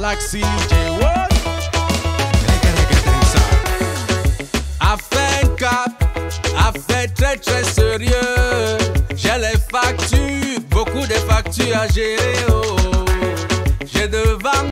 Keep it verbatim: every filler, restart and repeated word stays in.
Galaxy J-World. A fait un cap, a fait très très sérieux. J'ai les factures, beaucoup de factures à gérer. Oh. J'ai devant